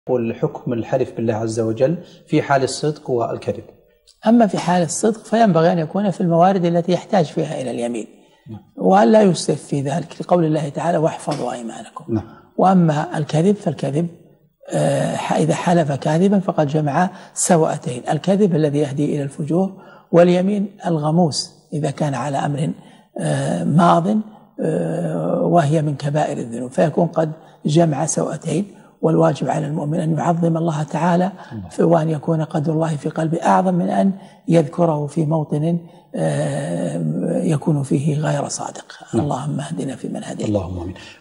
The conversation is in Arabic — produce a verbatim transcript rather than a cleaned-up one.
والحكم الحلف بالله عز وجل في حال الصدق والكذب. أما في حال الصدق فينبغي أن يكون في الموارد التي يحتاج فيها إلى اليمين، وأن لا يسرف في ذلك لقول الله تعالى واحفظوا أيمانكم. نعم. وأما الكذب فالكذب إذا حلف كاذبا فقد جمع سوأتين، الكذب الذي يهدي إلى الفجور، واليمين الغموس إذا كان على أمر ماض وهي من كبائر الذنوب، فيكون قد جمع سوأتين. والواجب على المؤمن أن يعظم الله تعالى وأن يكون قدر الله في قلبه أعظم من أن يذكره في موطن يكون فيه غير صادق. اللهم اهدنا فيمن هديت. اللهم آمين.